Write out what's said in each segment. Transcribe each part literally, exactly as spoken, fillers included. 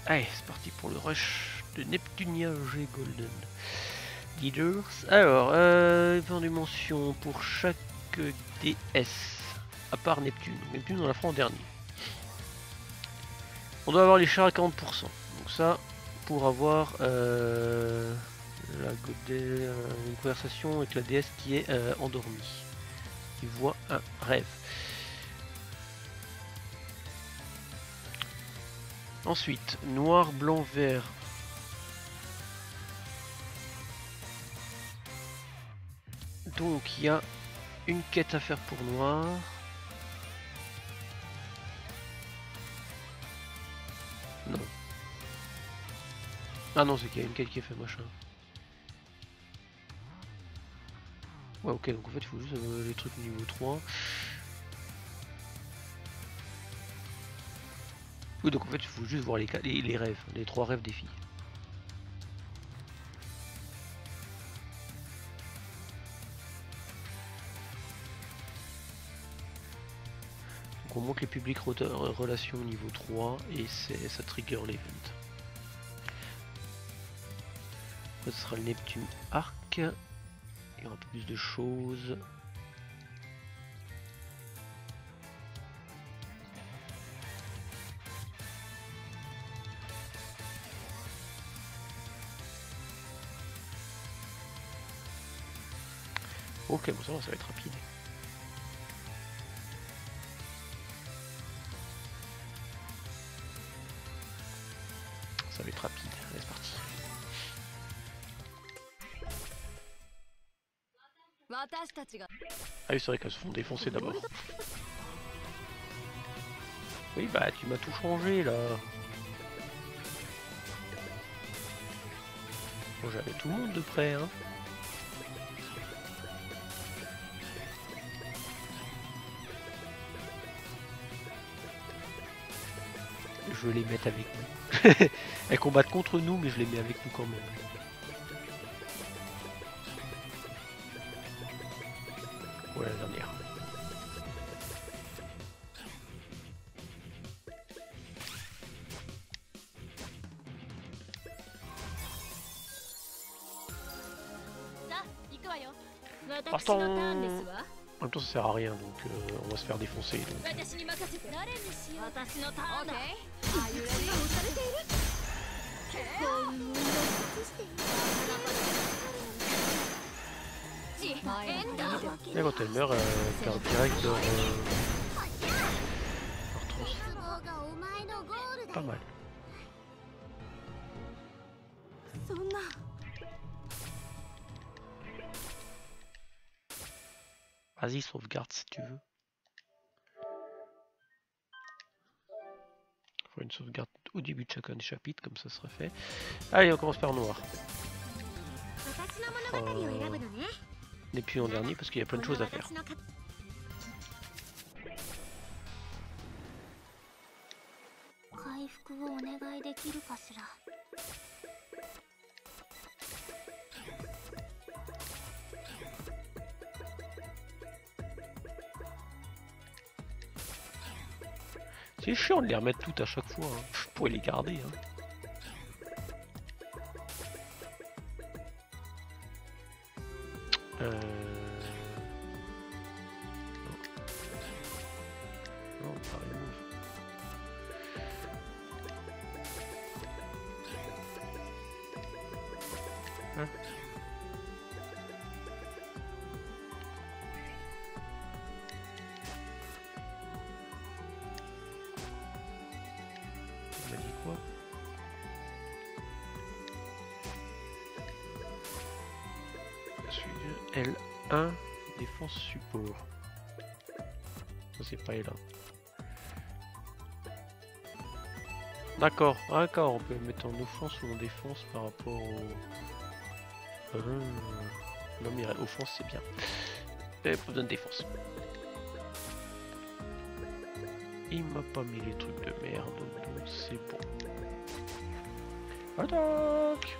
Allez, c'est parti pour le rush de Neptunia G Golden Leaders. Alors, euh, vingt dimensions pour chaque D S, à part Neptune. Neptune, on la fera en dernier. On doit avoir les chars à quarante pour cent. Donc ça, pour avoir euh, la godé, euh, une conversation avec la déesse qui est euh, endormie. Qui voit un rêve. Ensuite, noir, blanc, vert. Donc il y a une quête à faire pour noir. Non. Ah non, c'est qu'il y a une quête qui est fait machin. Ouais, ok, donc en fait il faut juste euh, les trucs niveau trois. Oui, donc en fait il faut juste voir les, les, les rêves, les trois rêves des filles. Donc on monte les publics relations niveau trois et ça trigger l'event. Ce sera le Neptune Arc. Il y aura un peu plus de choses. Ok, bon ça va, ça va être rapide. Ça va être rapide, allez c'est parti. Ah oui c'est vrai qu'elles se font défoncer d'abord. Oui bah tu m'as tout changé là. Bon j'avais tout le monde de près hein. Je vais les mettre avec nous. Elles combattent contre nous mais je les mets avec nous quand même. Voilà la dernière. Partons. En même temps ça sert à rien donc euh, on va se faire défoncer donc. Et quand elle meurt, elle perd direct leur, euh, leur trans. Pas mal. Vas-y, sauvegarde si tu veux. Faut une sauvegarde au début de chacun des chapitres, comme ça sera fait. Allez, on commence par noir. Euh... Et puis en dernier parce qu'il y a plein de choses à faire. C'est chiant de les remettre toutes à chaque fois, hein. Je pourrais les garder. Hein. Euh... Non, pas remove. Hein? On m'a dit quoi? L un défense support. Ça c'est pas L un. D'accord, d'accord, on peut le mettre en offense ou en défense par rapport au... Euh... Non mais offense c'est bien. Et pas besoin de défense. Il m'a pas mis les trucs de merde, donc c'est bon. Attaque!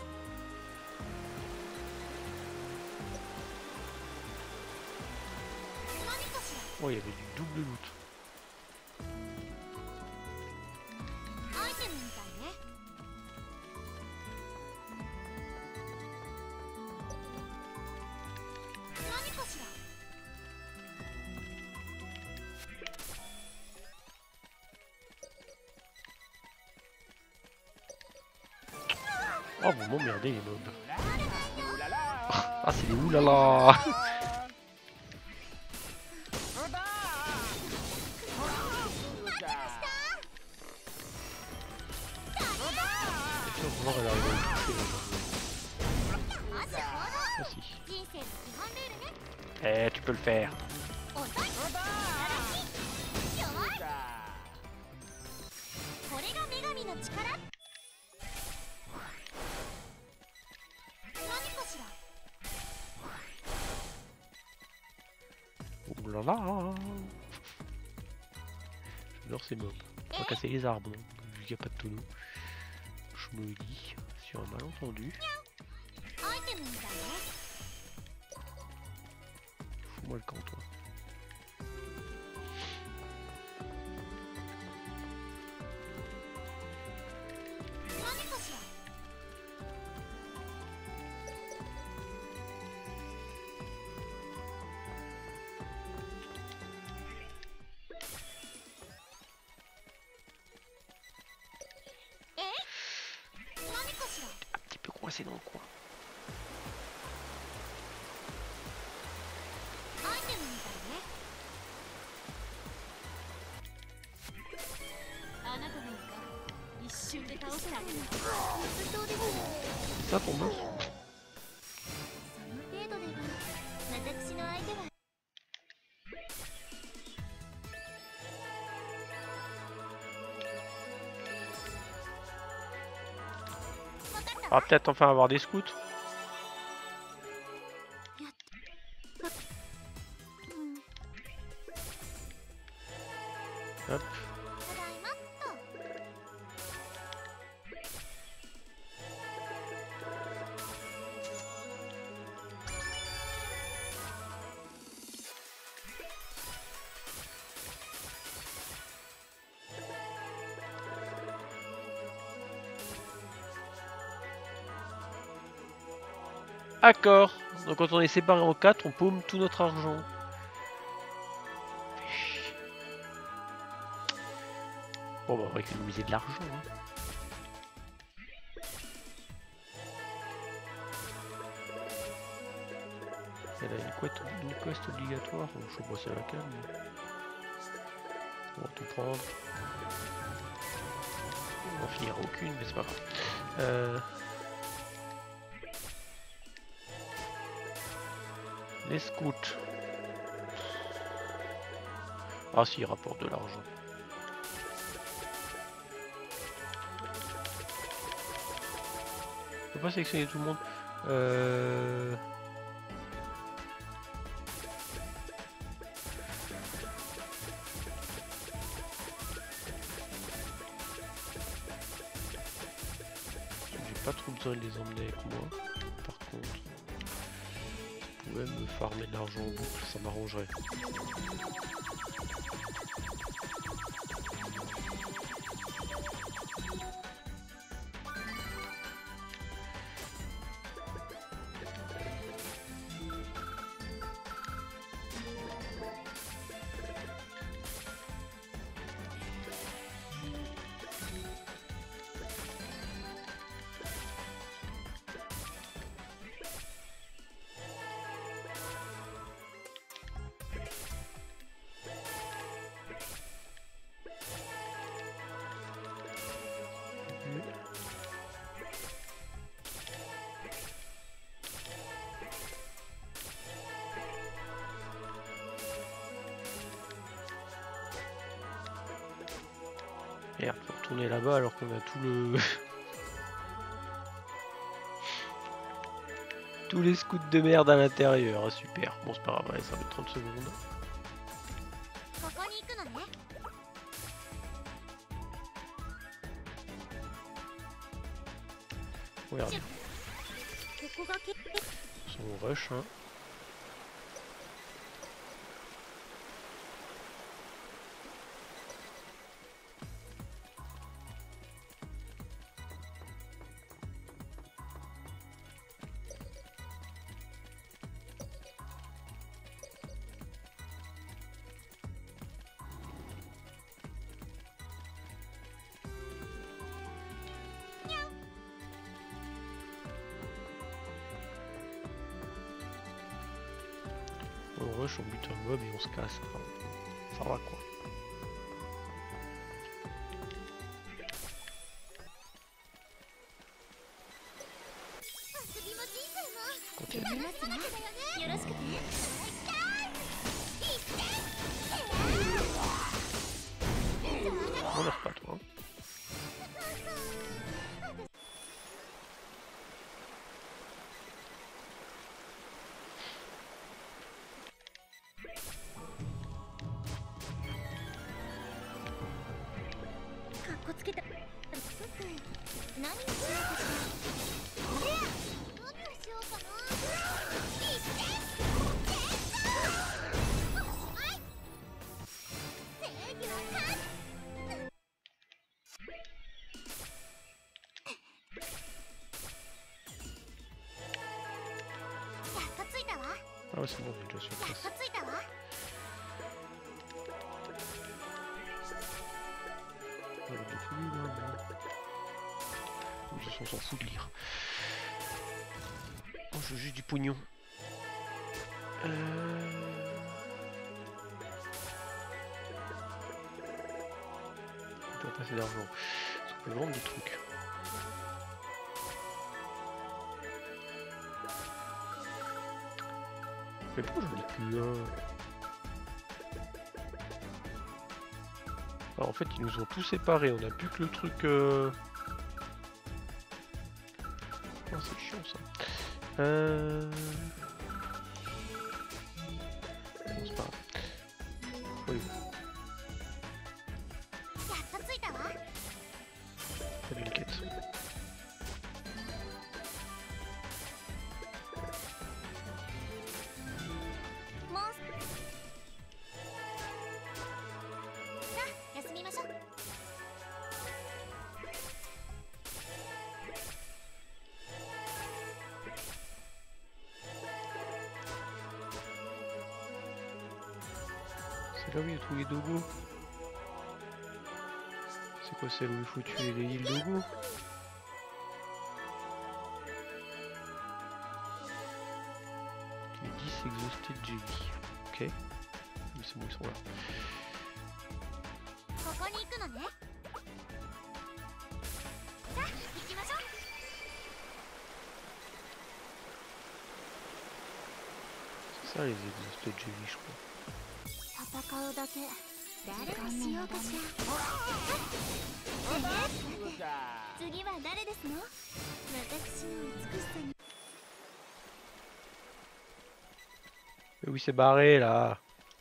Oh, il y avait du double loot. Oh, vous m'emmerdez les mobs. Ah, c'est des oulala. Elle arrive à le toucher, ah si. Eh, tu peux le faire. Oh là là. J'adore ces mobs. On va casser les arbres, vu qu'il n'y a pas de tonneau. Je me dis, sur un malentendu. Fous-moi le camp, toi. Un petit peu coincé dans le coin. Ça ton boss. On va peut-être enfin avoir des scouts. Hop. D'accord. Donc quand on est séparé en quatre, on paume tout notre argent. Bon bah on va économiser de l'argent. Hein. Elle a une quest, une quest obligatoire. Je sais pas si c'est laquelle. Mais... on va tout prendre. On va finir aucune, mais c'est pas grave. Euh... Les scouts. Ah si, ils rapportent de l'argent. On peut pas sélectionner tout le monde. Euh... J'ai pas trop besoin de les emmener avec moi. Par contre, je pouvais me farmer de l'argent en boucle, ça m'arrangerait. Merde, faut retourner là-bas alors qu'on a tout le... tous les scouts de merde à l'intérieur. Ah, super. Bon, c'est pas grave, allez, ça va être trente secondes. Regardez. Son rush, hein. moche, on bute un mob et on se casse. Enfin, ça va quoi. Continue. On meurt pas toi. Hein. Ah ouais c'est bon, on est déjà sur place. Ouais, il est fini, là, mais... De toute façon, on s'en fout de lire. Oh, je veux juste du pognon. Euh... On doit passer d'argent. On peut vendre des trucs. Mais pourquoi j'en ai plus un? Alors en fait ils nous ont tous séparés, on a plus que le truc... Euh... Oh c'est chiant ça. Euh... Non c'est pas grave. Oui. Pas d'une quête. C'est là où il y a tous les dogos. C'est quoi celle où il faut tuer les îles dogos? Les dix exhausted jelly. Ok. Mais c'est bon, ils sont là. C'est ça les exhausted jelly je crois. Mais oui c'est barré là.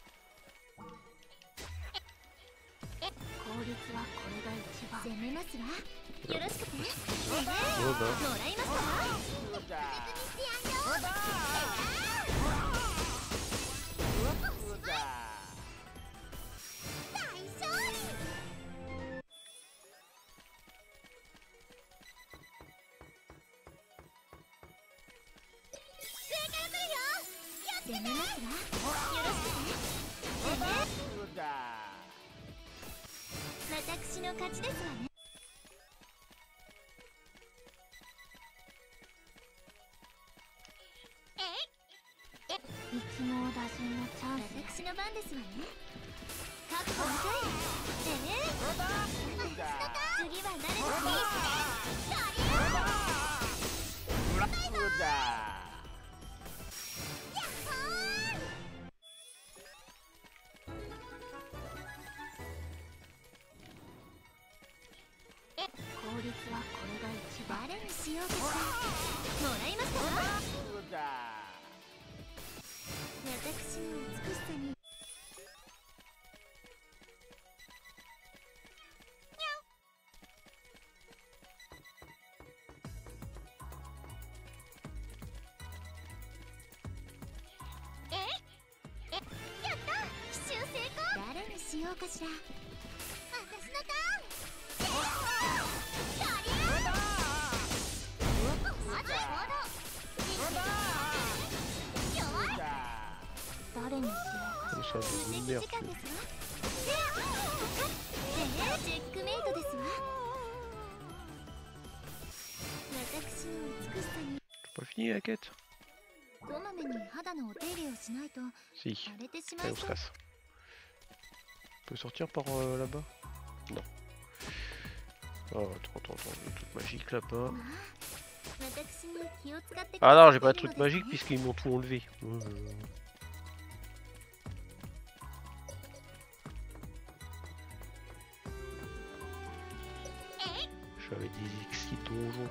Ça de une merde. J'ai pas fini la quête. Si. Allez, on se casse. On peut sortir par euh, là-bas? Non. Oh, attends, attends, attends, il y a un truc magique là-bas. Ah non, j'ai pas de truc magique puisqu'ils m'ont tout enlevé. Mmh. J'avais des exquis donjons.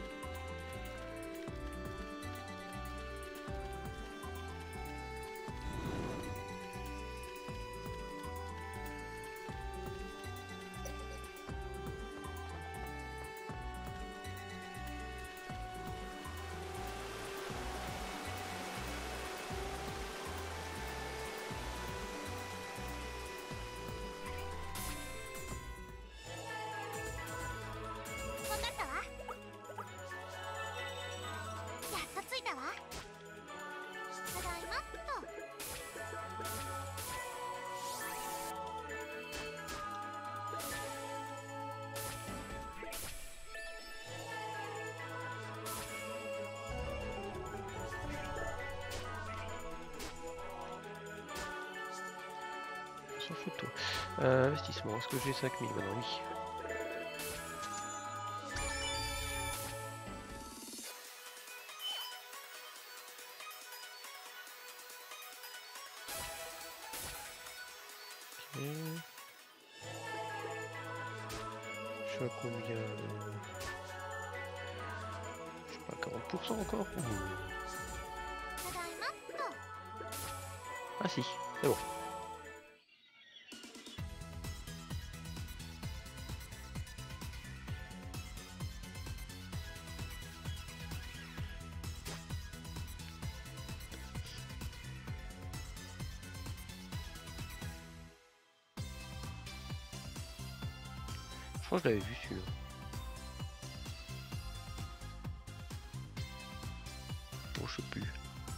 Sans photo. Euh, investissement, est-ce que j'ai cinq mille maintenant? Oui. Ok. Je suis à combien? Je sais pas, quarante pour cent encore? Ouh. Ah si, c'est bon. Je crois que je l'avais vu celui-là. Bon, je sais plus.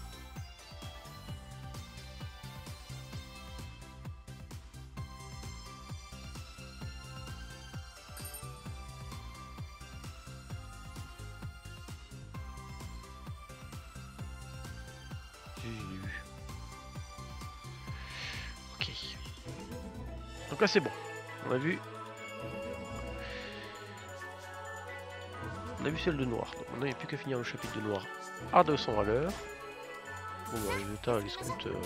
J'ai vu. Ok. Donc là c'est bon. On a vu. On a vu celle de noir. Donc maintenant il n'y a plus qu'à finir le chapitre de noir à deux cents à l'heure. Bon bah, les résultats, les scouts. Euh...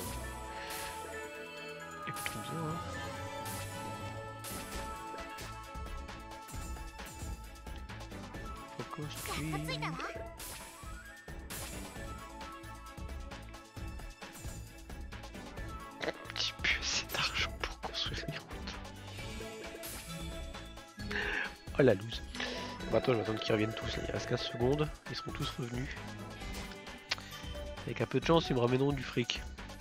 Et plus trop besoin. Hein. Focus stream. J'ai plus assez d'argent pour construire mes routes. Oh la loose. Bon, attends, je vais attendre qu'ils reviennent tous. Là. Il reste quinze secondes. Ils seront tous revenus. Avec un peu de chance, ils me ramèneront du fric.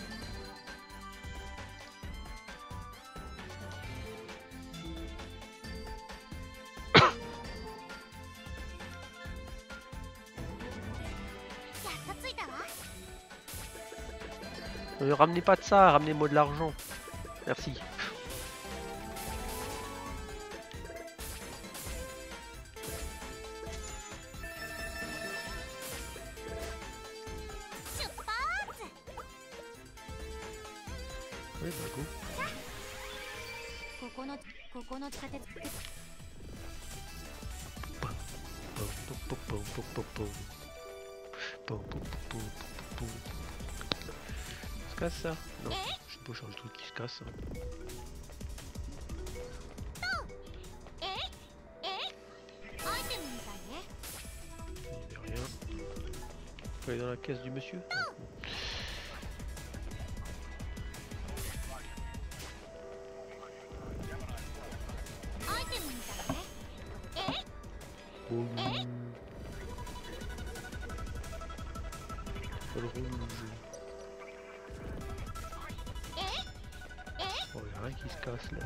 Ne ramenez pas de ça, ramenez-moi de l'argent. Merci. Oui, bah go. Se casse ça? Non, je sais pas, changer le truc qui se casse. Il y a rien. Faut aller dans la caisse du monsieur. Oh, le rouge. Oh, y'a rien qui se casse là.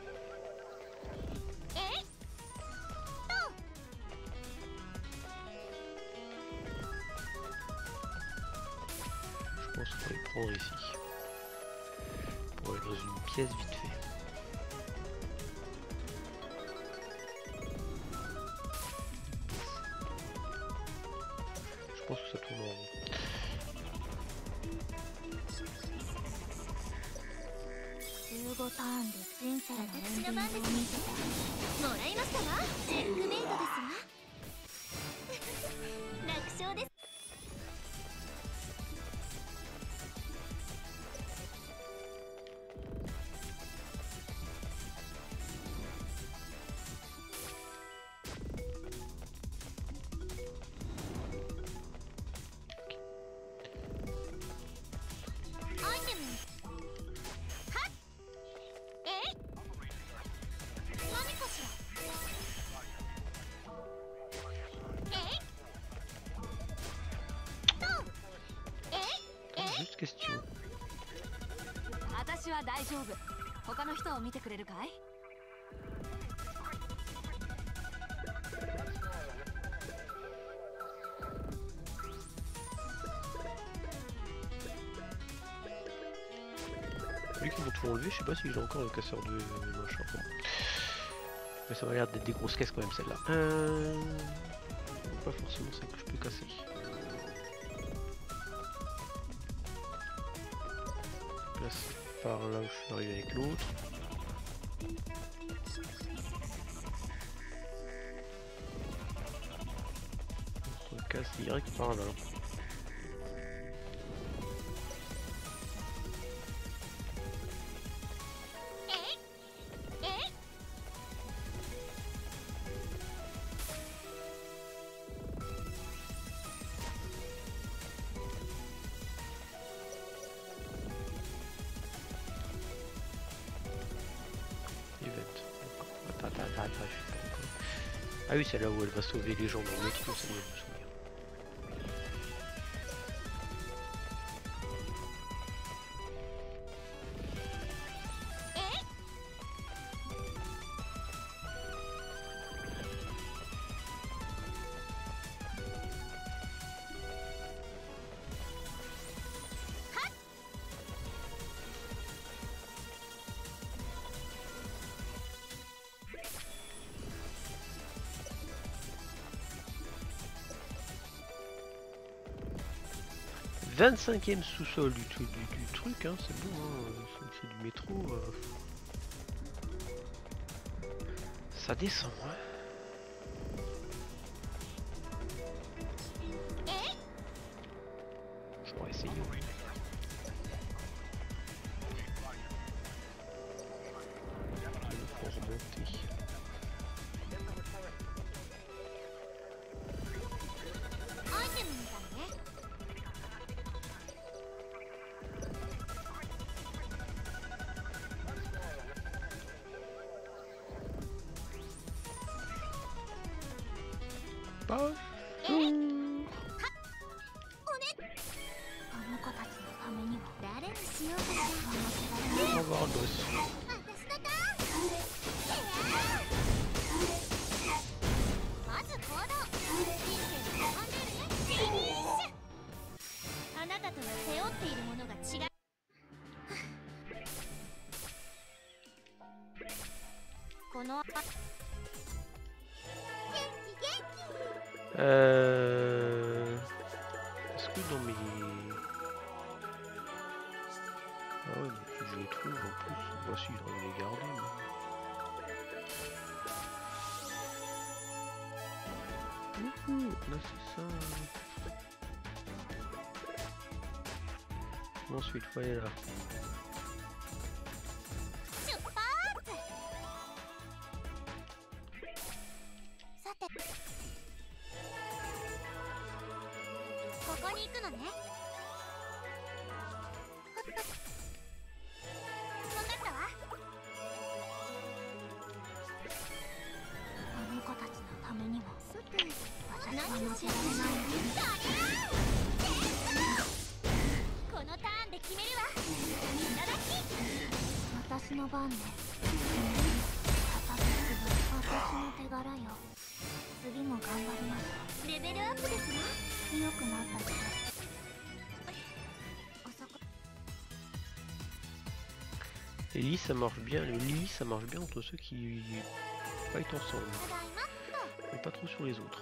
Je pense qu'on va les prendre ici. Pour aller dans une pièce vite fait. Je pense que ça tourne en rond. ごターンで人生のエンディングを見せてもらいましたわ。チェックメイトですわ。楽勝です。アイテムはっえい何かしら。 Juste question. 私は大丈夫。他の人を見てくれるかい？ Lui qui vont tout enlever, je sais pas si j'ai encore le casseur de machin. Mais ça m'a l'air d'être des grosses caisses quand même celle-là. Euh... Pas forcément celle que je peux casser. Là c'est par là où je suis arrivé avec l'autre. On se casse direct par là. Ah oui, c'est là où elle va sauver les gens dans le métro, ça y est, je me souviens. vingt-cinquième sous-sol du, du, du truc, hein, c'est bon, hein, c'est du métro. Euh... Ça descend, hein. Je pourrais essayer. Il faut remonter. Pas on va voir le boss. Euh... Est-ce que dans mes... Ah ouais, mais je les trouve en plus. Voici, je vais les garder. Mais... Ouhou, là c'est ça. Ensuite, il faut aller là. Et Lily ça marche bien, le Lily ça marche bien entre ceux qui fight ensemble, mais pas trop sur les autres.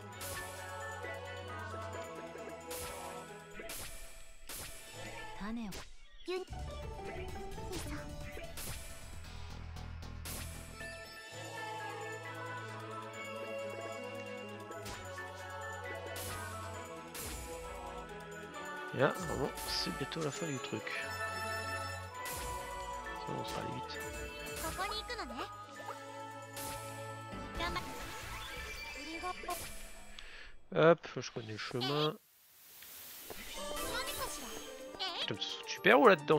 Et là, normalement, c'est bientôt la fin du truc. Ça, on sera allé vite. Hop, je connais le chemin. Putain, ça saute super haut là-dedans.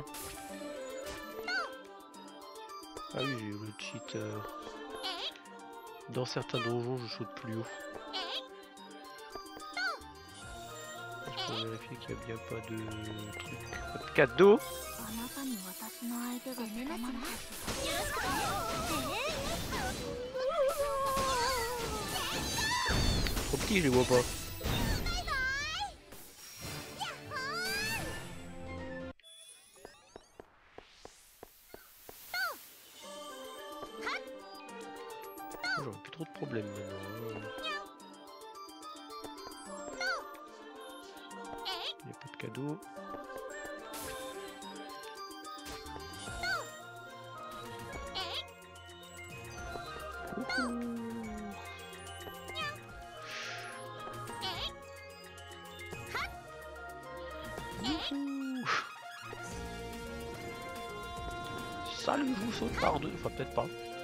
Ah oui, j'ai eu le cheat. Euh... Dans certains donjons, je saute plus haut. Je peux vérifier qu'il n'y a bien pas de truc. Pas de cadeau. Trop petit, je les vois pas. J'aurais plus trop de problèmes maintenant. Il n'y a pas de cadeau. Salut, je vous saute par deux, enfin peut-être pas.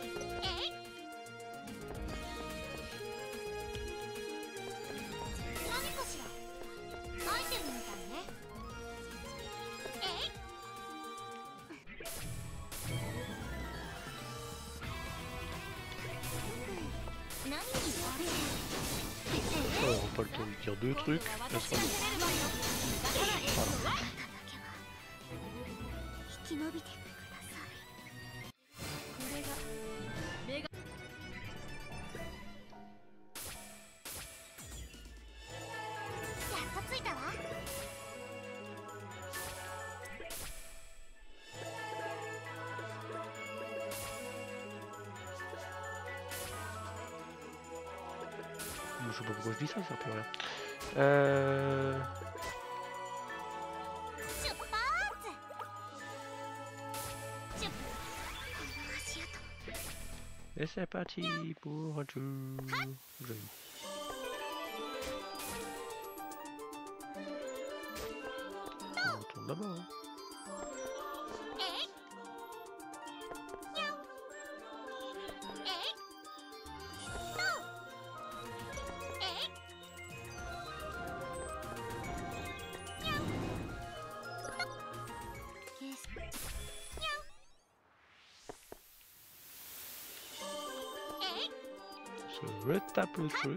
On n'aura pas le temps de dire deux trucs, ça sera bon. Voilà. Je sais pas pourquoi je dis ça, ça sert plus à rien. Euh... Et c'est parti pour un tour. Joli. On retourne là-bas. Hein. Je retape le truc.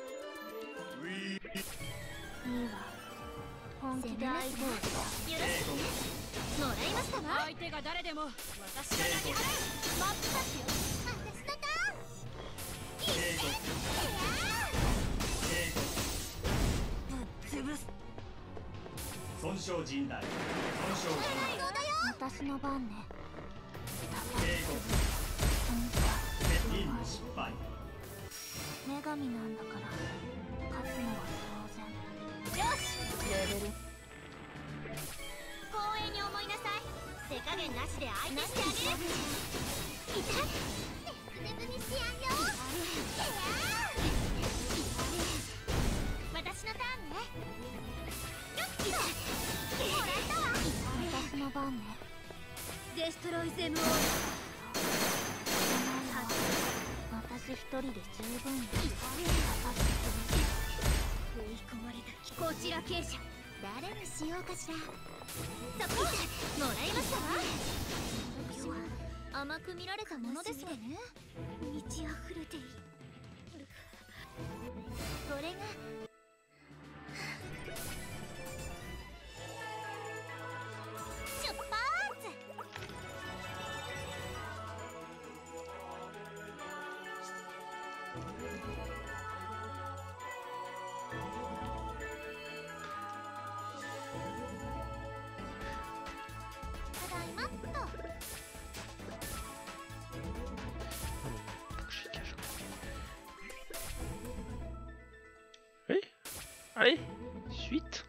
Oui, allez, suite.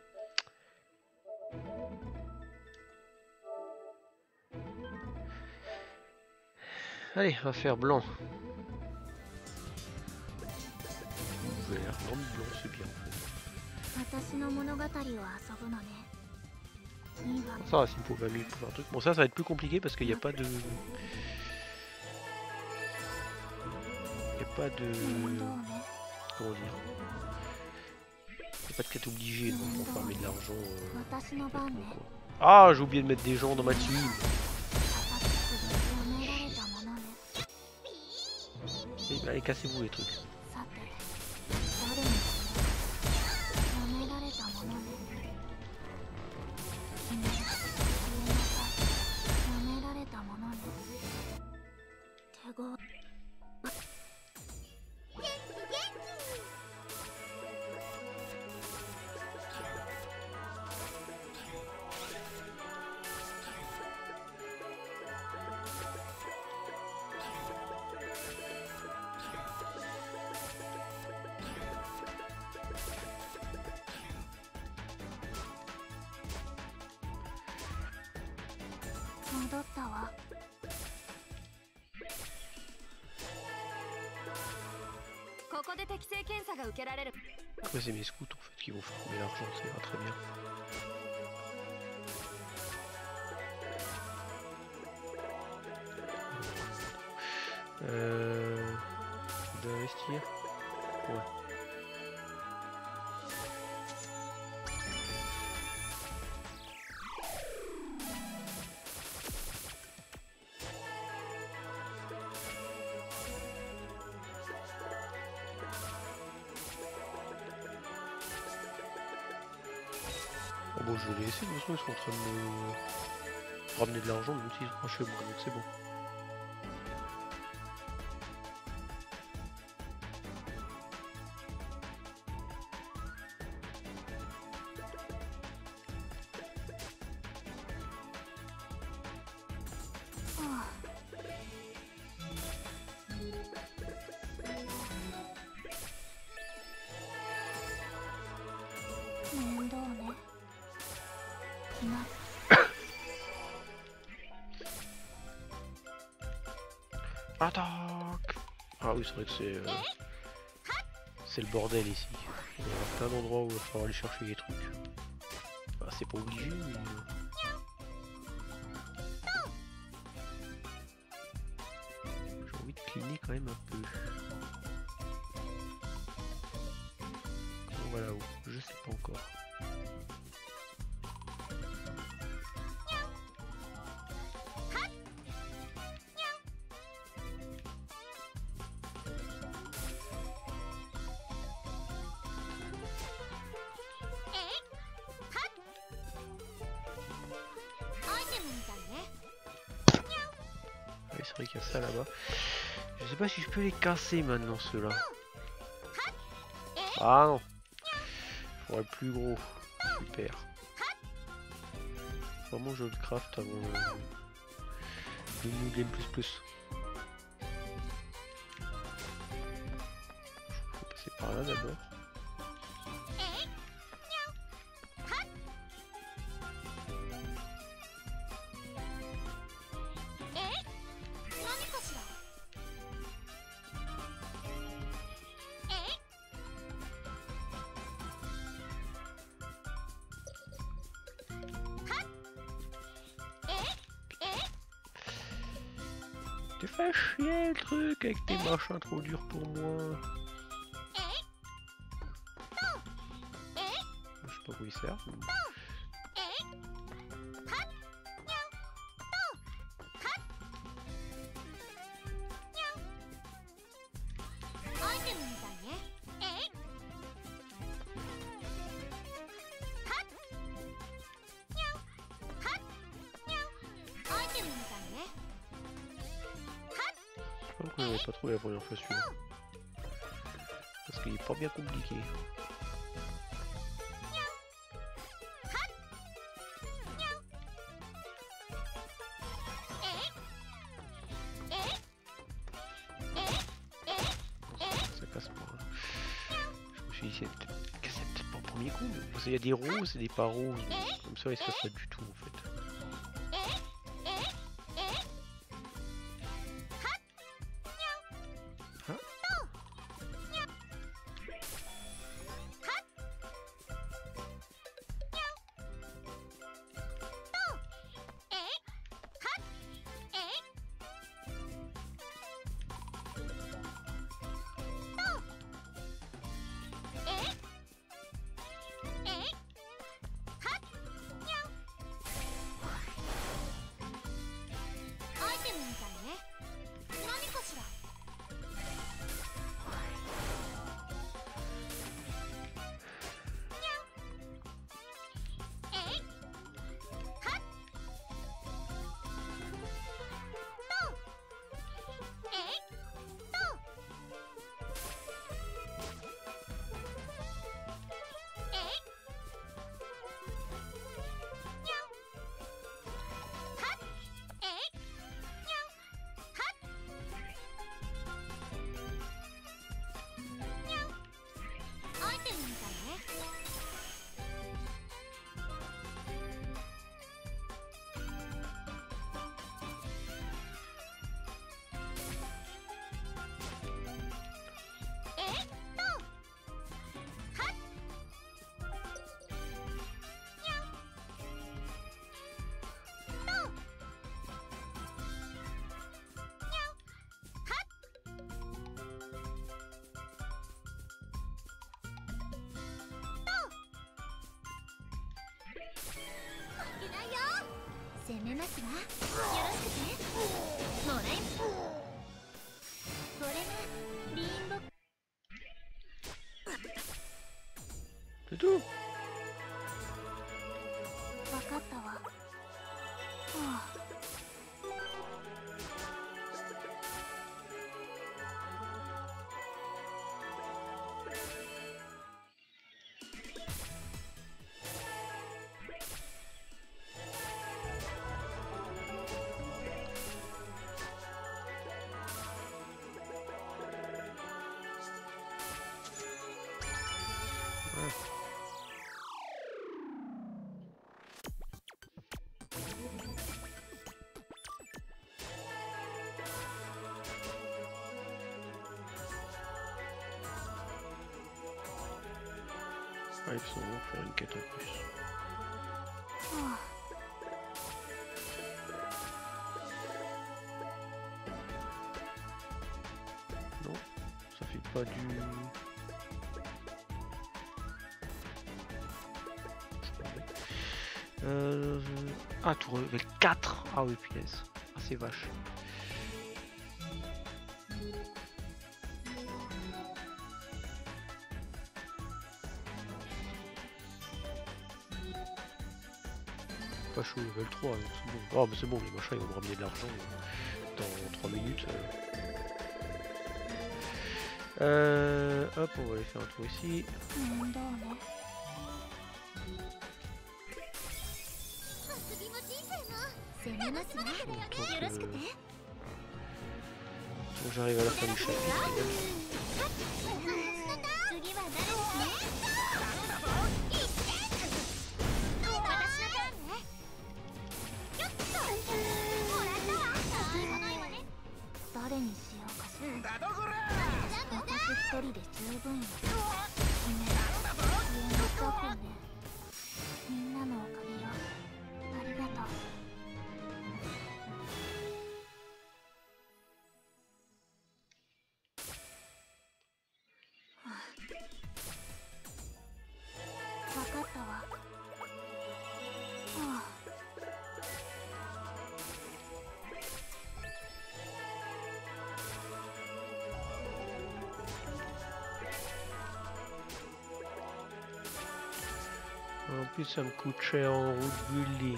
Allez, on va faire blanc. Vert, blanc, blanc, c'est bien. 私の物語を遊ぶのね。いいわ。 Ça va, s'il me faut vingt mille pour faire un truc. Bon, ça, ça va être plus compliqué parce qu'il n'y a pas de. Il n'y a pas de. 面倒ね。 Comment dire? Il n'y a pas de quête obligée donc, pour farmer de l'argent. Euh, 私の番ね。 quoi. Ah, j'ai oublié de mettre des gens dans ma team. 私褒められたものね。 Et, allez, cassez-vous les trucs. さて、誰に褒められたものね。君、ごめんなさい。褒められたものね。手ご。 戻ったわ。 ここで適正検査が受けられる。 Ouais, c'est mes scouts en fait qui vont farmer l'argent, ça ira très bien. Euh. D'investir? Ouais. Bon, je vais les laisser, de toute façon, ils sont en train de me ramener de l'argent, même s'ils sont chez moi, donc c'est bon. Attaque! Ah oui, c'est vrai que c'est euh, c'est le bordel ici. Il y a plein d'endroits où il va falloir aller chercher les trucs. Bah, c'est pas obligé, mais... J'ai envie de cleaner quand même un peu. On va là-haut, je sais pas encore. C'est vrai qu'il y a ça là-bas. Je sais pas si je peux les casser maintenant ceux-là. Ah non. Il faudrait le plus gros. Super. Vraiment je le craft avant le New Game plus plus. Faut passer par là d'abord. Tu fais chier le truc avec tes machins trop durs pour moi. Je sais pas où il sert. Je crois qu'on n'avait pas trouvé la première fois celui-là. Parce qu'il est pas bien compliqué. Ça casse pas. Je me suis dit, c'est peut-être pas le premier coup. Mais il y a des roses et des pas roses. Comme ça, il se passe pas du tout en fait. 攻めますわ。よろしくね。もらいます。これがリンボ。 C'est tout. 分かったわ。はあ。 Ah, ils sont bons, faire une quête en plus. Ah. Non, ça fait pas du... Euh... Ah, tour level quatre. Ah oui, punaise. Ah, c'est vache. Pas chaud, level trois, donc c'est bon. Oh, mais c'est bon, les machins ils vont me ramener de l'argent dans trois minutes. Euh... Hop, on va aller faire un tour ici. Donc j'arrive à la fin du chapitre. En plus ça me coûte cher en route building.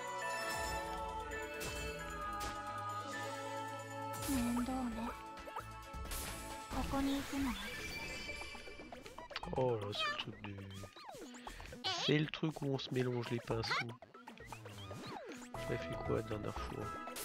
Oh là, c'est le truc du... C'est le truc où on se mélange les pinceaux. Ça fait quoi la dernière fois?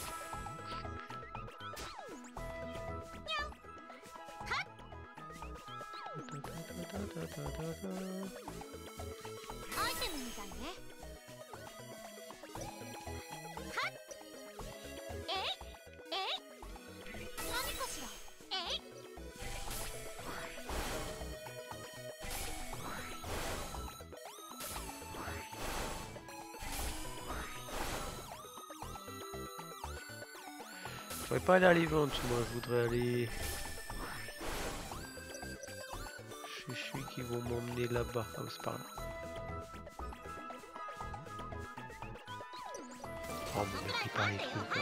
Je voudrais pas aller à l'event, moi je voudrais aller chez celui qui vont m'emmener là-bas. Ah, c'est par là. Oh mais merde, il parle les trucs.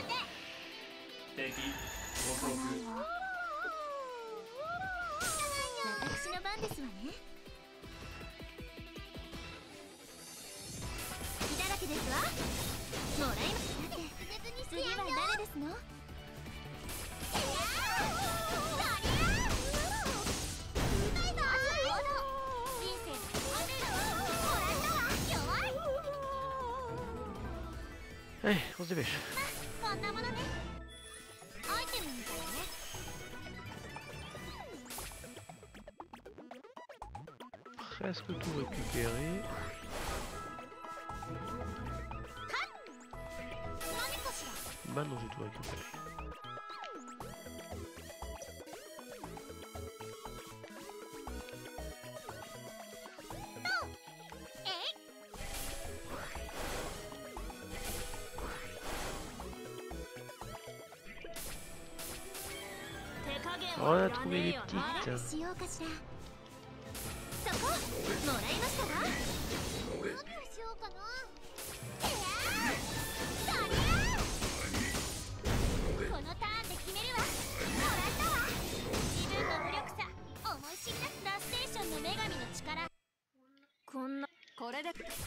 Allez, on se dépêche. Presque tout récupéré. Maintenant j'ai tout récupéré. On a trouvé les petites. れで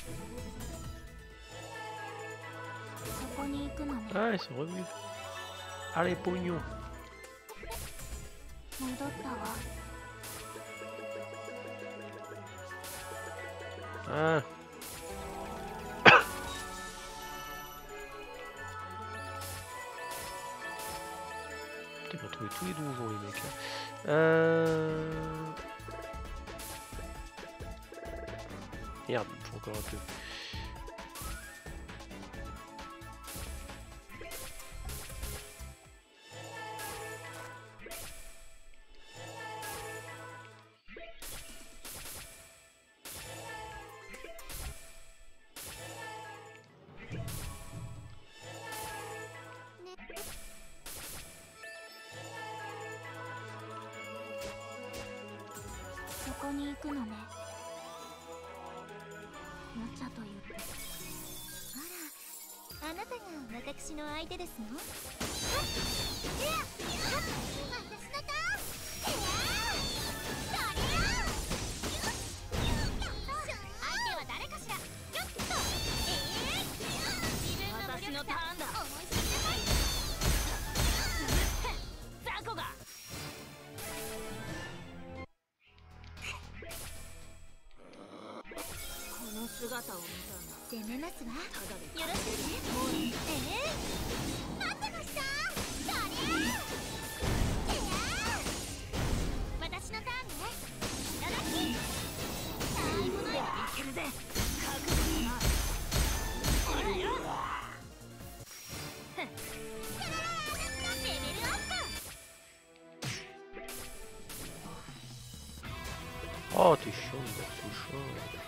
そこに行くのね。 Ah, ils sont revenus. Allez, pognon. 戻ったわ。 Ah. Putain, ils vont trouver tous les donjons, les mecs. Hein. Euh... Merde, il me faut encore un peu. ね、そこに行くのね。無茶という。あら、あなたが私の相手ですの？はっ、いや、はっ、私のターン。いやー、そりゃあ。相手は誰かしら。よっと。ええー、自分の無力さ、 私のターンだ。 思い知りなさい。 雑魚がこの姿を見たんだ。 攻めますわ。 ただでよろしくね。ええ、待ってました。それ。ええ、私のターンね。いただき。最後のよ。 いけるぜ。覚悟にな。ほらよ。 レベルアップ。 Oh, t'es chiant, le gars, c'est chiant.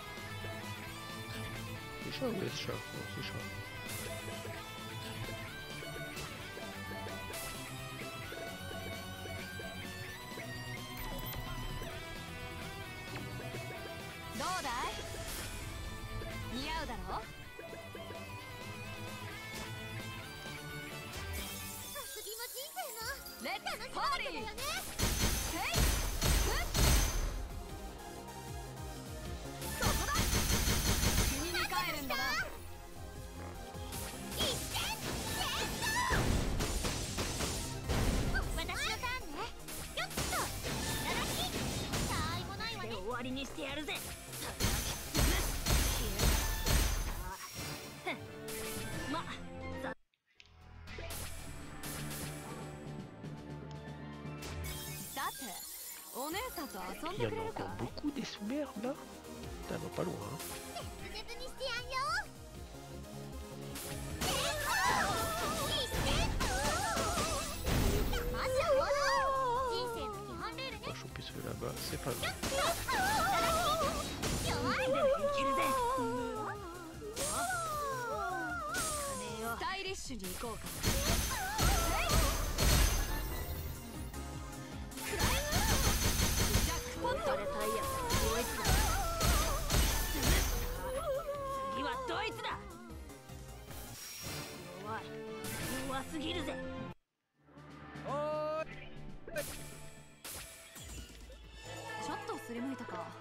C'est chiant, oui, c'est chiant. Non, c'est chiant. Let's 楽しみ party! だよね。 Hey! そこだ！君に帰るんだな。 一点戦争。私のターンね。よっと。いただき。最後ないわね。 終わりにしてやるぜ。ま、お姉さんと遊ん Il y で en くれ a るか encore beaucoup des sous-merdes là. Putain, elle va pas loin. Hein. 絶絶にしてやんよ。戦争。一戦闘。まずは人生の基本ルールね。 On va choper ceux là-bas, c'est pas よっ grave. と。弱い。 いけるぜ。スタイリッシュに行こうか。ジャックポットでタイヤドイツだ。次はドイツだ。弱い弱すぎるぜ。ちょっとすりむいたか。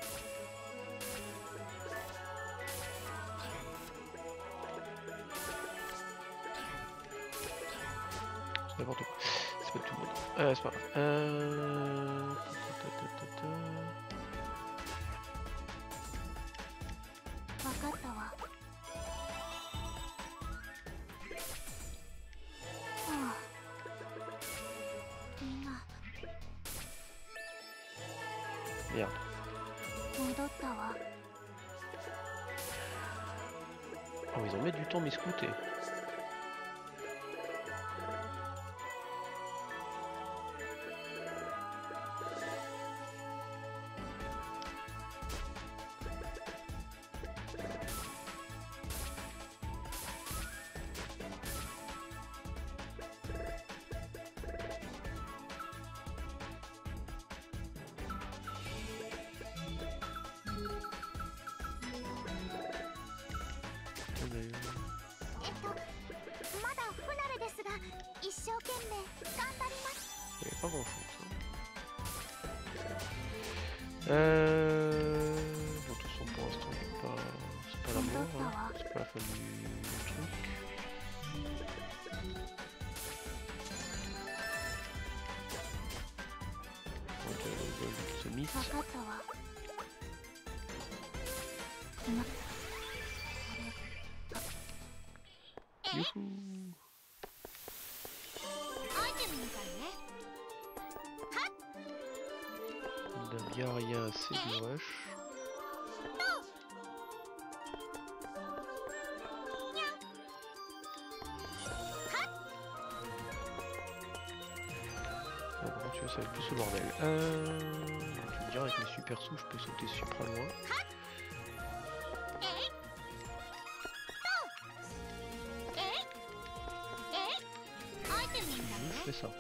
C'est n'importe quoi. C'est pas tout le monde. Euh, c'est pas grave. Euh... ta, ta, ta, ta, ta. わかったわ。はあ、みんな Merde. 戻ったわ。 Oh, ils en mettent du temps, mais scouter. Attendez. えっと、まだ不慣れですが、一生懸命頑張ります。 Il n'y avait pas grand chose. Hein. Euh... Bon, de toute façon, pour l'instant, je vais pas. fin du truc. On dirait le gold qui se mise. 分かったわ。 Youhou. アイテムみたいね。 Il n'a bien rien, c'est du rush. Ah, bon, tu vois, ça va être plus le bordel. Euh... Tu me diras, avec mes super sous, je peux sauter super loin. Je fais ça.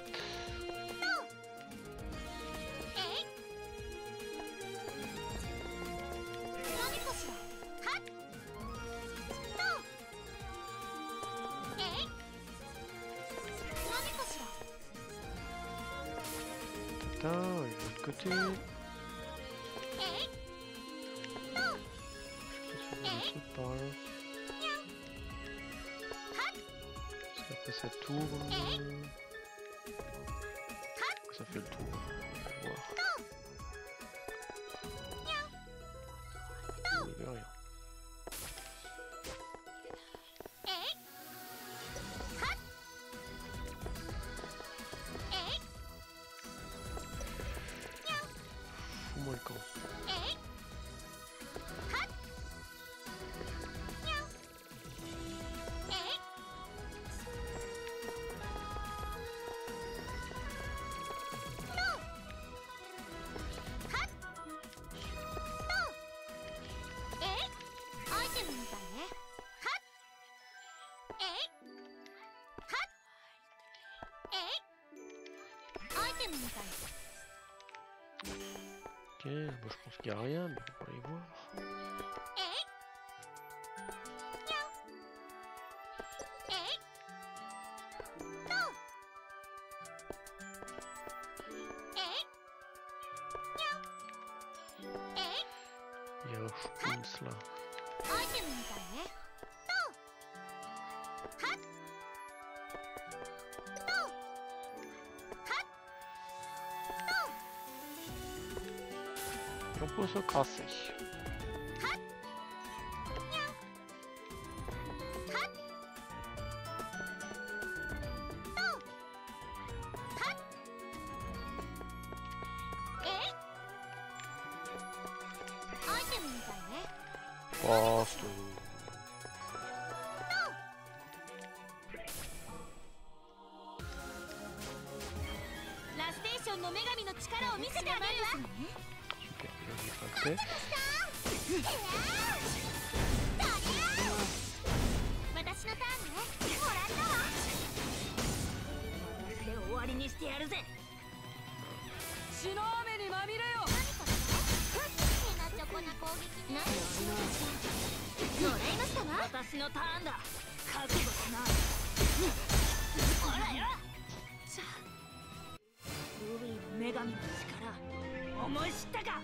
Tata, et de l'autre côté. Je peux faire des trucs par là. Parce qu'après ça tourne. Ça fait le tour. On va voir. Il y a rien. Fous-moi le camp. Ok, bon, je pense qu'il n'y a rien, mais on va aller voir. Il y a un Spins là. On peut se casser. Oh, c'est... ラステーションの女神の力を見せてあげるわ。 Super, il a décraqué. 私のターンね。もらったわ。私で終わりにしてやるぜ。 血の雨にまみれよ。 何これ？変なチョコな攻撃ね。何をしよう。もらいましたわ。私のターンだ。覚悟しな。ほらよ。さあ。ルビーの女神の力、思い知ったか。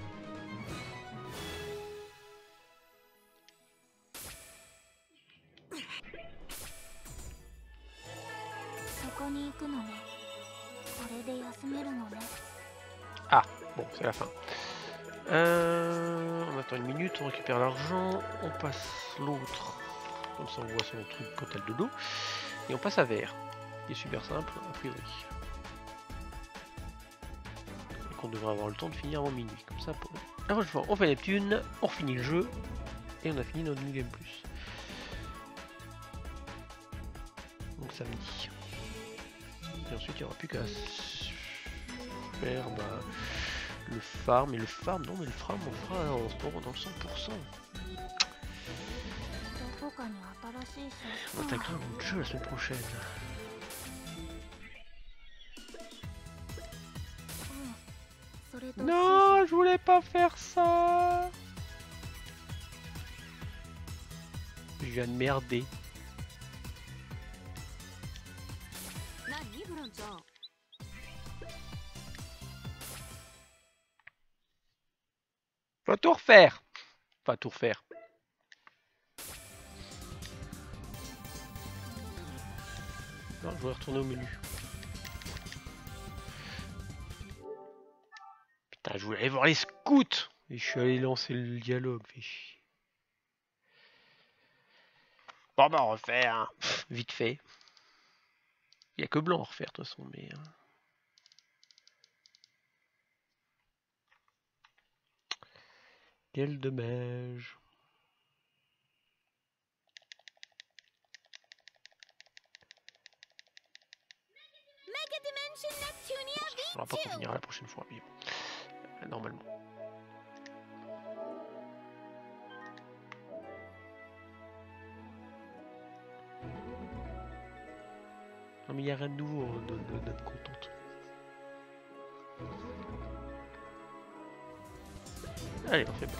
Ah, bon, c'est la fin. Euh, on attend une minute, on récupère l'argent, on passe l'autre. Comme ça, on voit son truc quand elle dodo. Et on passe à vert. Qui est super simple, a priori. Donc on devrait avoir le temps de finir avant minuit. Comme ça, pour... Alors, je vois, on fait Neptune, on finit le jeu. Et on a fini notre New Game Plus. Donc samedi. Et ensuite, il n'y aura plus qu'à faire bah, le farm. Et le farm, non, mais le farm, on fera en ce moment dans le cent pour cent. On attaquera un autre jeu la semaine prochaine. Non, je voulais pas faire ça. Je viens de merder. Faut tout refaire. Pas tout refaire. Non, je voudrais retourner au menu. Putain, je voulais aller voir les scouts et je suis allé lancer le dialogue. Fait chier. Bon bah on refait, hein. Pff, vite fait. Il n'y a que blanc à refaire de toute façon, mais... Hein. Quel dommage. On va pas convenir la prochaine fois, mais bon. Normalement. Non mais il n'y a rien de nouveau hein, de, de, d'être contente. Allez, on fait bien.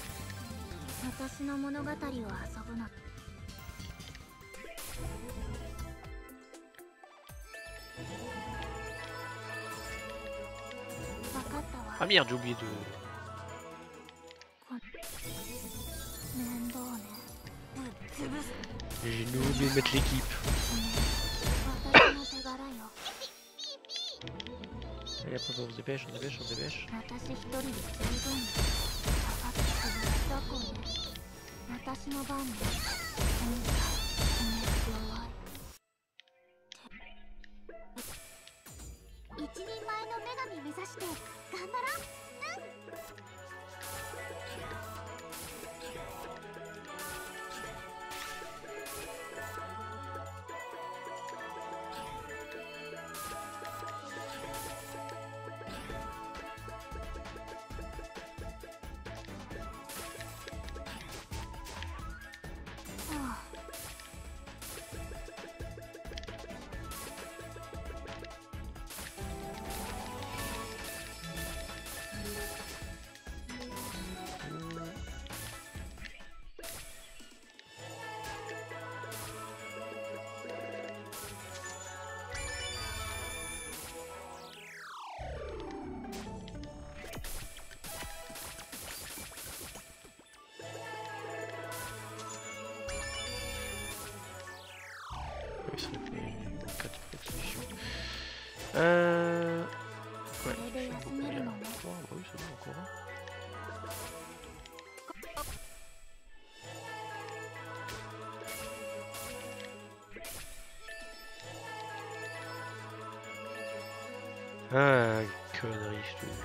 Ah merde, j'ai oublié de... J'ai oublié de mettre l'équipe. Allez, après on se dépêche, on se dépêche, on se dépêche. Euh... Ouais, c'est beaucoup bien. Oh, oui, c'est bon encore. Ah, connerie, je te jure.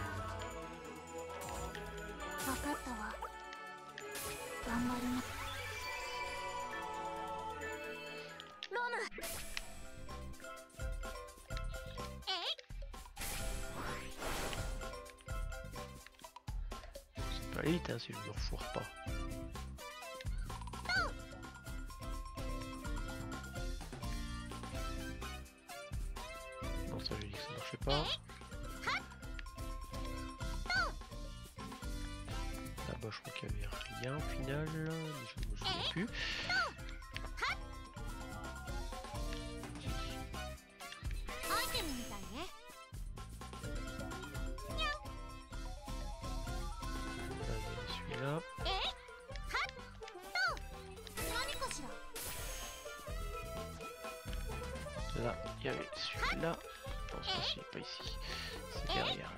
C'est pas vite hein, si je me refourre pas. Non, ça j'ai dit que ça marchait pas. Là-bas, je crois qu'il y avait rien au final. Je ne me souviens plus. Celui-là. Là, il y avait celui-là. Non, celui-ci, pas ici. C'est derrière.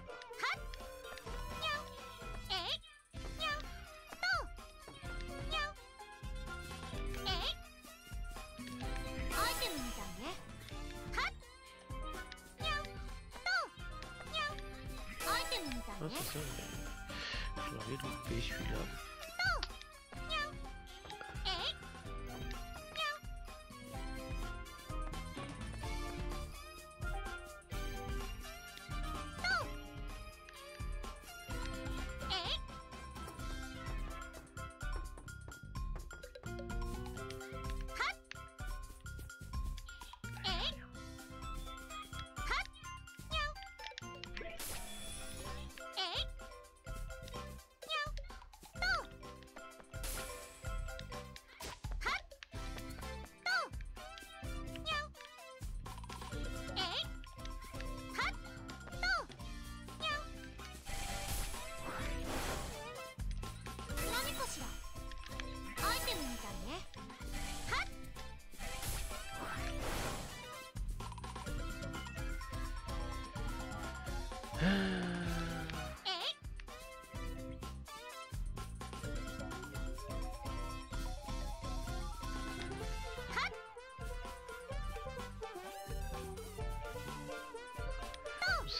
Ah, c'est ça, mais je l'avais loupé celui-là.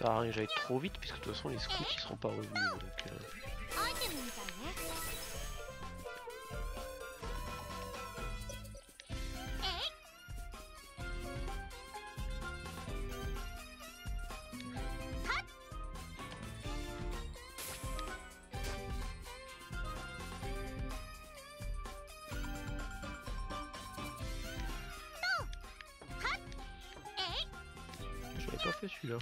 sert à rien que j'aille trop vite puisque de toute façon les scouts ils seront pas revenus donc euh... アイテムみたいね。 J'avais pas fait celui-là.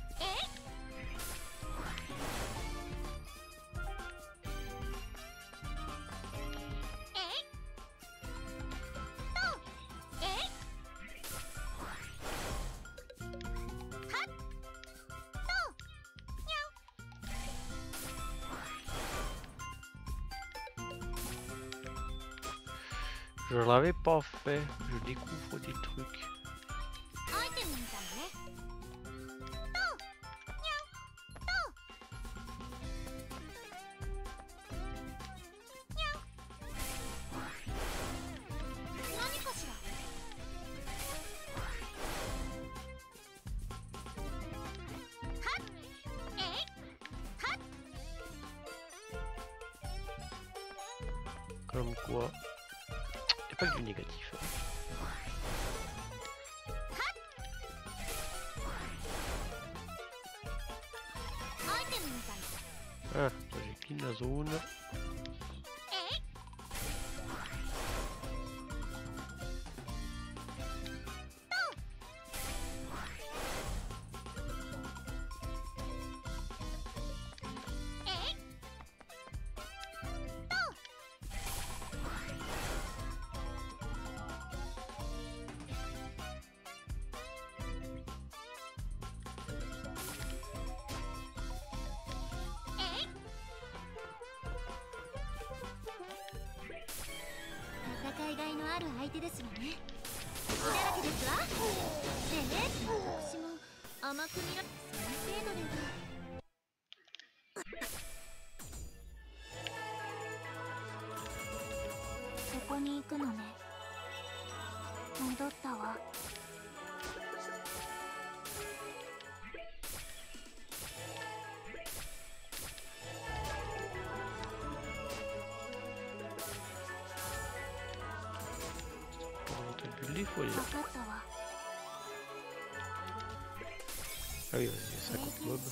Je l'avais pas fait, je découvre des trucs. アイテムみたいね。何かしら。はっえいはっ Comme quoi, y a pas que du négatif. アイテムみたい。 Ah, j'ai clean la zone. えい 戦いがいのある相手ですわね。敵だらけですわ。でね、私も甘く見らその程度では。そこに行くのね。戻ったわ。 Il faut aller là. Ah oui, il y a cinquante mobs.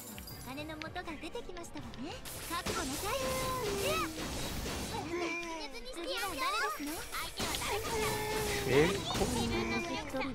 Et le con.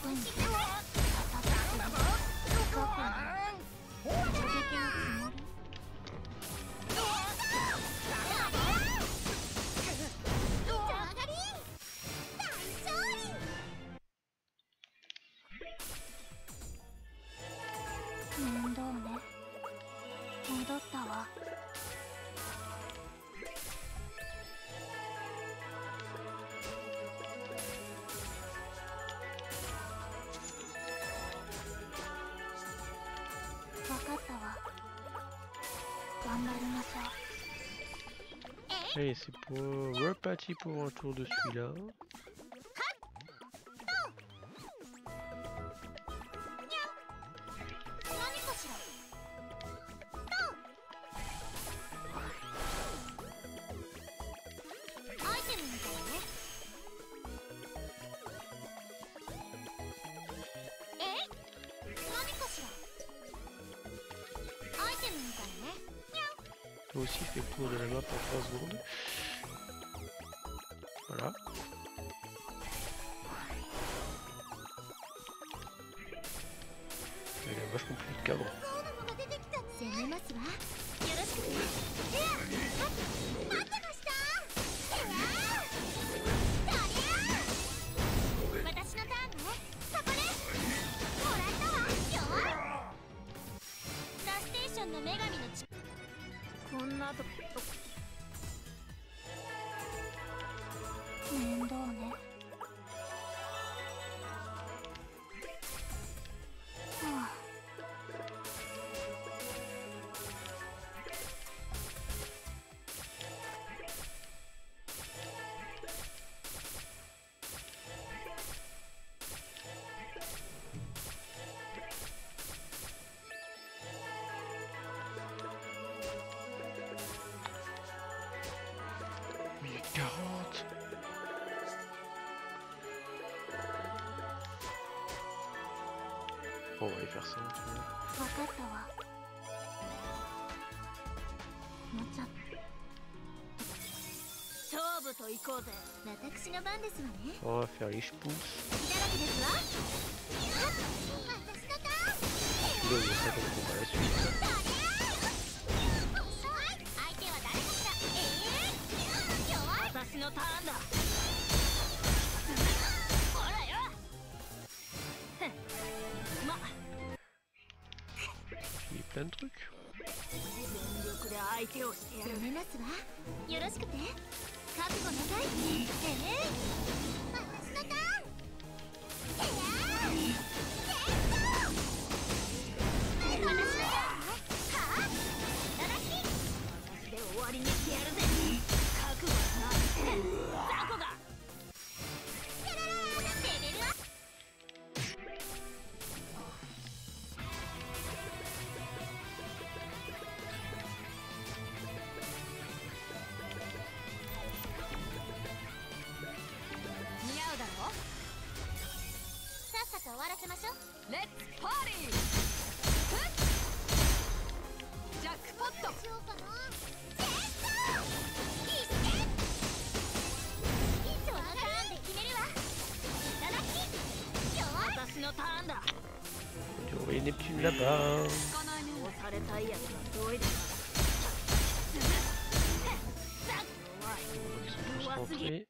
Allez, c'est pour reparti pour un tour de celui-là. Toi aussi fais le tour de la map en trois secondes. Voilà. Il y a vachement plus de cadre. quarante. Bon, on va aller faire ça. 分かったわ。もうちょっと勝負と行こうぜ。私の番ですわね。 On va faire les chpous. 血だらけですわ。私のターン。 Là, il y a ça comme combat à la suite. 相手は誰かしら。ええ、弱い。私のターンだ。ほらよ。まあ Il y a plein de trucs. 全力で相手をしてやる。めますわ。よろしくて。覚悟なさい。ええ、私のターン。ええ、私のターンね。はあ、いただき。私で終わりにしてやるぜ。覚悟な。雑魚が。やらら、レベルアップ。似合うだろ。さっさと終わらせましょう。 レッツパーティー。ジャックポット。 どうしようかな。セット。いって。そのターンで決めるわ。いただき。弱い。私のターンだ。 Tu vois les Neptunes là-bas. つかないね。 押されたいやつがどいでる。 Ils sont tous rentrés.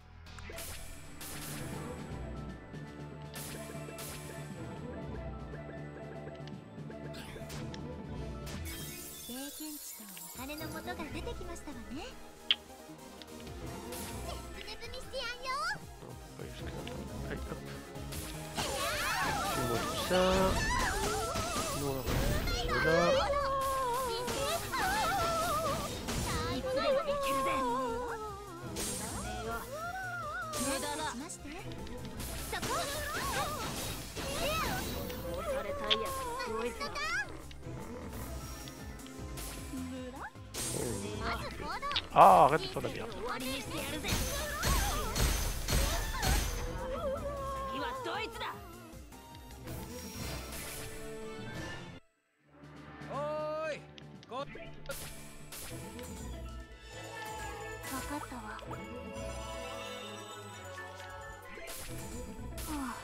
経験値とお金の元が出てきましたわね。絶滅にしてやんよ。 Non, pas jusque là-bas. Allez, hop. Tu vois tout ça. Nous, on va faire cela. 無駄だ。そこ。押されたいやつがどいつだ。まず行動。 Ah, arrête de faire de la merde. 終わりにしてやるぜ。次はドイツだ。 おーい、こ分かったわ。はあ。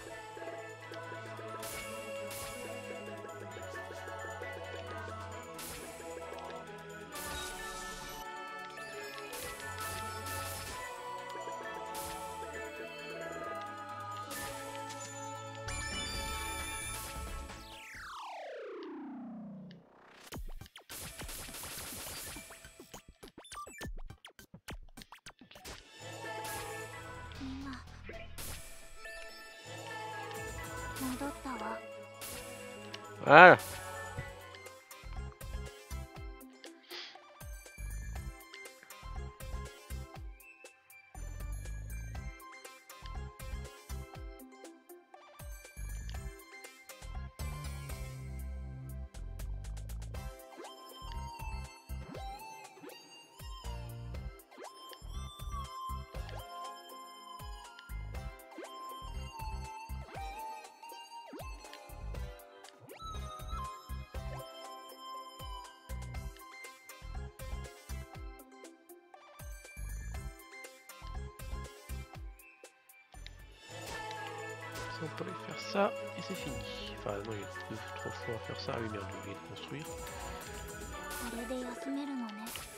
みんな戻ったわ。 Voilà. On pourrait faire ça et c'est fini. Enfin non, il y a deux, trois fois à faire ça. Ah oui merde, j'ai oublié de construire. これで休めるのね。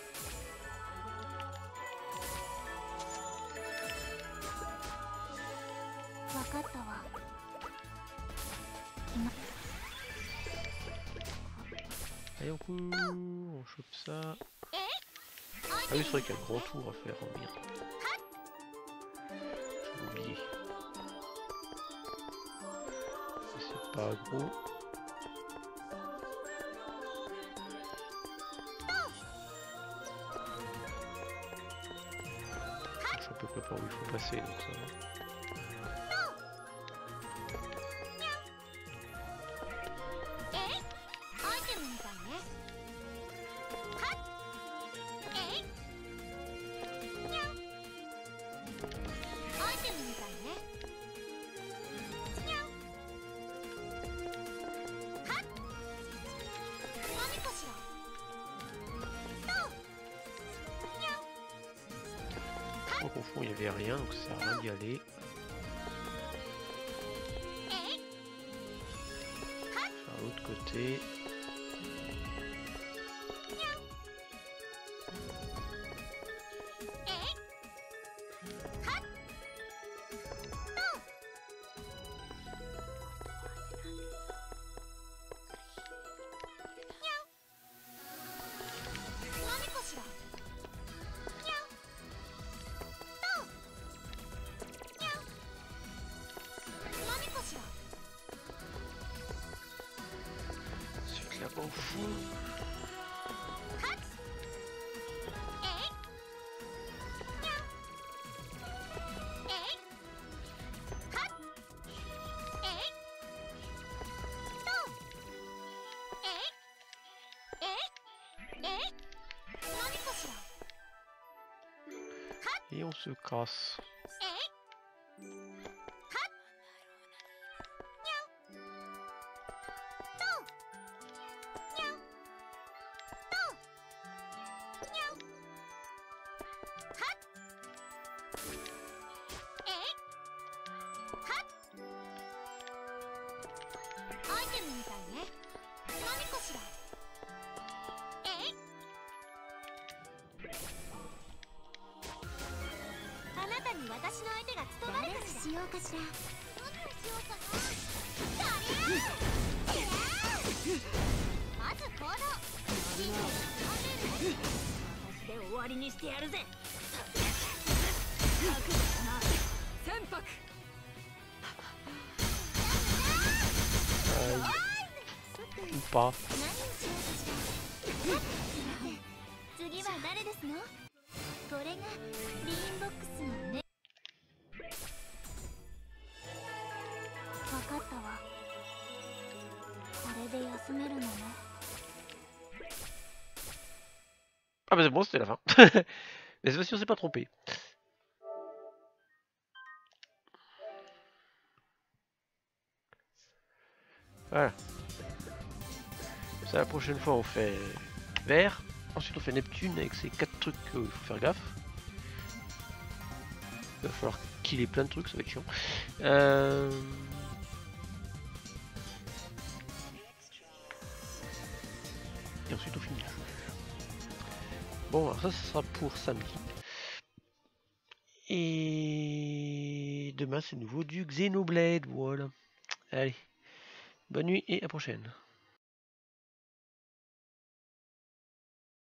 分かったわ。 Allez on court, on chope ça. Ah oui c'est vrai qu'il y a le grand tour à faire, oh merde. J'ai oublié. C'est pas gros. Je sais à peu près par où il faut passer donc ça va. Donc au fond il n'y avait rien, donc ça sert à rien d'y aller. Par l'autre côté. Là-bas au fond. Et on se casse. Ou pas. Ah bah c'est bon, c'était la fin. Mais cette fois-ci on s'est pas trompé. Voilà. Ça, la prochaine fois on fait vert. Ensuite on fait Neptune avec ces quatre trucs qu'il faut faire gaffe. Il va falloir killer plein de trucs, ça va être chiant. Euh... Et ensuite on finit le jeu. Bon, alors ça, ce sera pour samedi. Et demain c'est nouveau du Xenoblade, voilà. Allez, bonne nuit et à la prochaine.